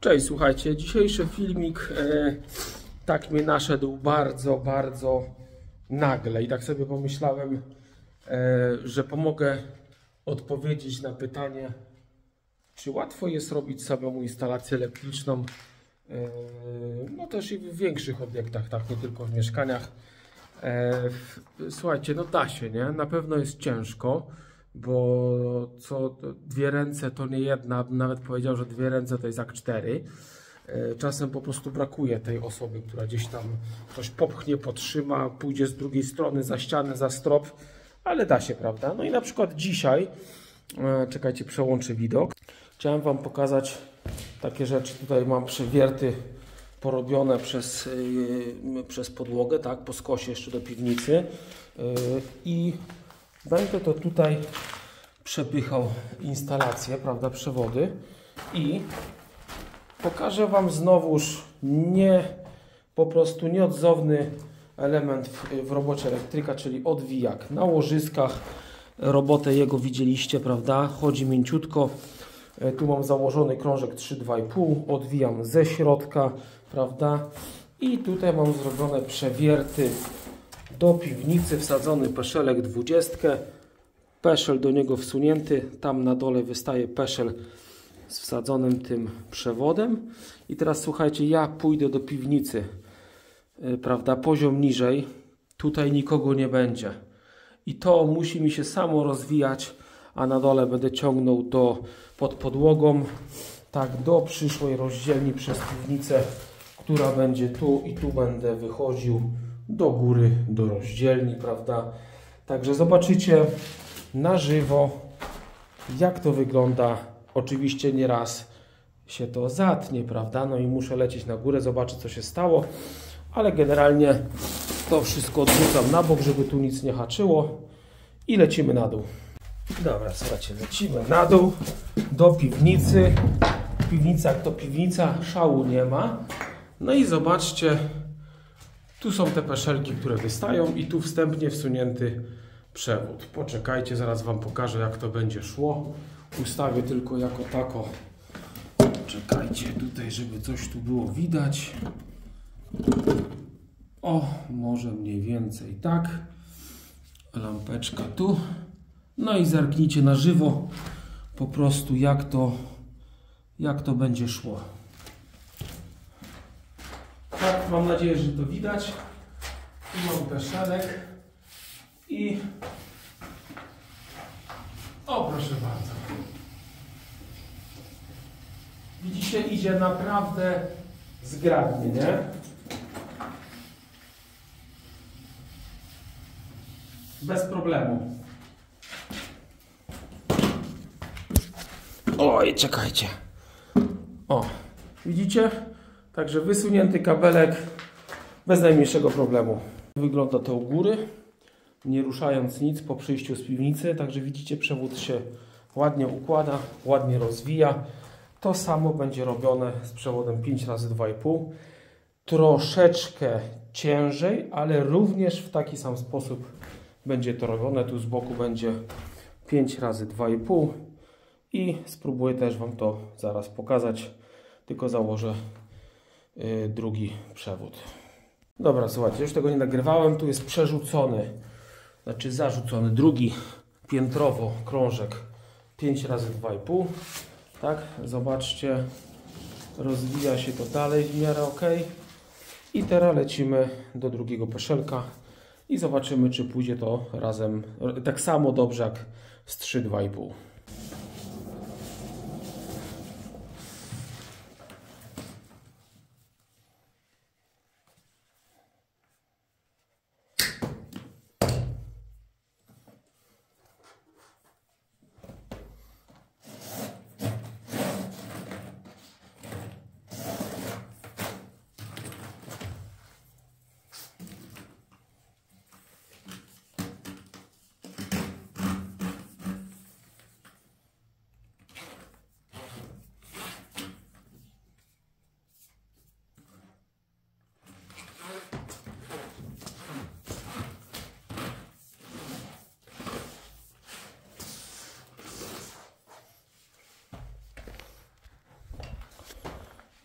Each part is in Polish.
Cześć, słuchajcie, dzisiejszy filmik tak mnie naszedł bardzo nagle i tak sobie pomyślałem, że pomogę odpowiedzieć na pytanie, czy łatwo jest robić samemu instalację elektryczną, no też i w większych obiektach, tak, nie tylko w mieszkaniach. Słuchajcie, no da się, nie? Na pewno jest ciężko, bo co dwie ręce to nie jedna, nawet powiedział, że dwie ręce to jest jak cztery. Czasem po prostu brakuje tej osoby, która gdzieś tam coś popchnie, potrzyma, pójdzie z drugiej strony za ścianę, za strop, ale da się, prawda? No i na przykład dzisiaj, czekajcie, przełączę widok. Chciałem Wam pokazać takie rzeczy. Tutaj mam przewierty porobione przez podłogę, tak, po skosie jeszcze do piwnicy i będę to tutaj przepychał instalację, prawda, przewody i pokażę Wam znowuż po prostu nieodzowny element w robocie elektryka, czyli odwijak. Na łożyskach robotę jego widzieliście, prawda, chodzi mięciutko. Tu mam założony krążek 3,2,5, odwijam ze środka, prawda, i tutaj mam zrobione przewierty do piwnicy, wsadzony peszelek 20, peszel do niego wsunięty, tam na dole wystaje peszel z wsadzonym tym przewodem. I teraz słuchajcie, ja pójdę do piwnicy, prawda, poziom niżej, tutaj nikogo nie będzie i to musi mi się samo rozwijać, a na dole będę ciągnął pod podłogą, tak, do przyszłej rozdzielni przez piwnicę, która będzie tu, i tu będę wychodził do góry, do rozdzielni, prawda. Także zobaczycie na żywo, jak to wygląda. Oczywiście nieraz się to zatnie, prawda, no i muszę lecieć na górę, zobaczyć, co się stało, ale generalnie to wszystko odrzucam na bok, żeby tu nic nie haczyło i lecimy na dół. Dobra, słuchajcie, lecimy na dół do piwnicy. Piwnica jak to piwnica, szału nie ma. No i zobaczcie, tu są te peszelki, które wystają i tu wstępnie wsunięty przewód. Poczekajcie, zaraz Wam pokażę, jak to będzie szło. Ustawię tylko jako tako. Czekajcie tutaj, żeby coś tu było widać. O, może mniej więcej tak. Lampeczka tu. No i zerknijcie na żywo po prostu, jak to będzie szło. Tak, mam nadzieję, że to widać. Tu mam peszelek i o, proszę bardzo. Widzicie, idzie naprawdę zgrabnie, nie? Bez problemu. Oj, czekajcie. O, widzicie? Także wysunięty kabelek bez najmniejszego problemu. Wygląda to u góry, nie ruszając nic po przyjściu z piwnicy. Także widzicie, przewód się ładnie układa, ładnie rozwija. To samo będzie robione z przewodem 5x2,5. Troszeczkę ciężej, ale również w taki sam sposób będzie to robione. Tu z boku będzie 5x2,5 i spróbuję też Wam to zaraz pokazać. Tylko założę drugi przewód. Dobra, słuchajcie, już tego nie nagrywałem. Tu jest przerzucony, znaczy zarzucony drugi piętrowo krążek 5x2,5. Tak, zobaczcie, rozwija się to dalej w miarę ok. I teraz lecimy do drugiego peszelka i zobaczymy, czy pójdzie to razem tak samo dobrze jak z 3,2,5.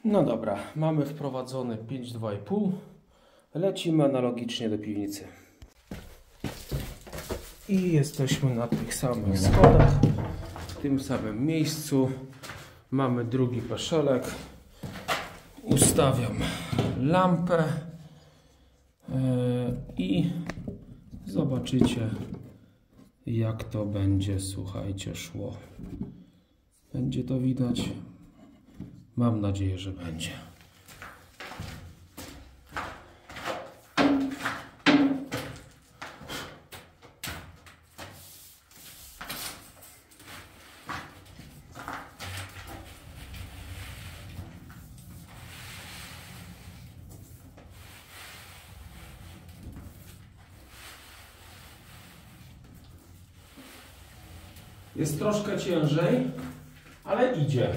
No dobra, mamy wprowadzone 5,2,5. Lecimy analogicznie do piwnicy. I jesteśmy na tych samych schodach, w tym samym miejscu. Mamy drugi peszelek. Ustawiam lampę i zobaczycie, jak to będzie, słuchajcie, szło. Będzie to widać? Mam nadzieję, że będzie. Jest troszkę ciężej, ale idzie.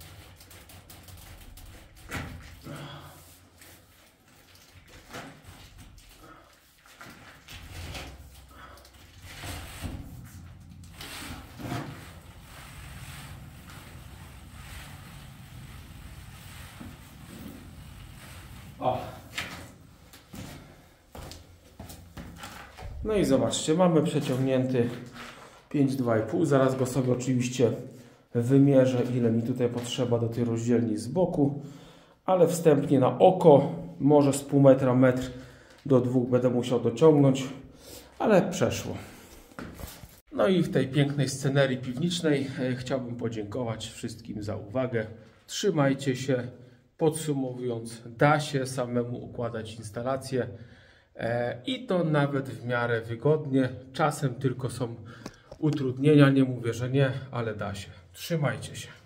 O. No i zobaczcie, mamy przeciągnięty 5,2,5. Zaraz go sobie oczywiście wymierzę, ile mi tutaj potrzeba do tej rozdzielni z boku, ale wstępnie na oko, może z pół metra, metr do 2 będę musiał dociągnąć, ale przeszło. No i w tej pięknej scenerii piwniczej chciałbym podziękować wszystkim za uwagę. Trzymajcie się. Podsumowując, da się samemu układać instalację i to nawet w miarę wygodnie. Czasem tylko są utrudnienia, nie mówię, że nie, ale da się. Trzymajcie się.